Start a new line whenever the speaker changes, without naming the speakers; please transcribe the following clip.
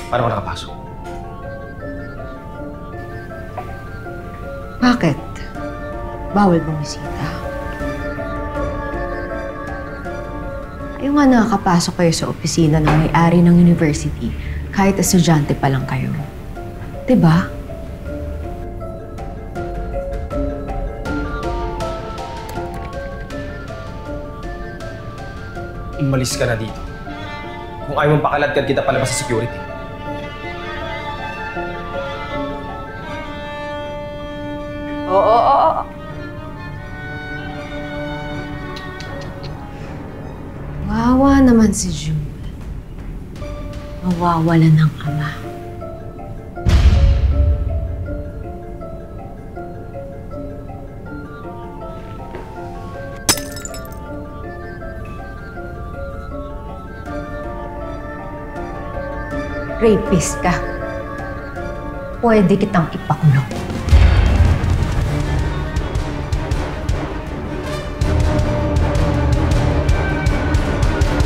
Paano ka nakapasok?
Bakit? Bawal bumisita? Ayaw nga nakakapasok kayo sa opisina ng may-ari ng university kahit estudyante pa lang kayo. Diba?
Umalis ka na dito. Kung ayaw mong pakaladkad kita palabas sa security.
Oo. Wawa naman si June. Mawawala ng ama. Rapist ka. Pwede kitang ipakulong.